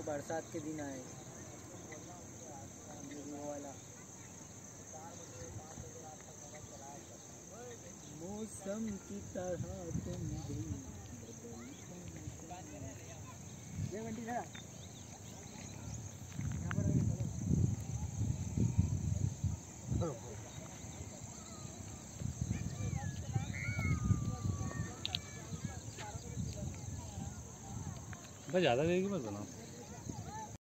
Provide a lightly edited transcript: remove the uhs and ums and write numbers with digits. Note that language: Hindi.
बरसात के दिन आए वो वाला मौसम की तरह तुम भी ज़्यादा देगी मत बना।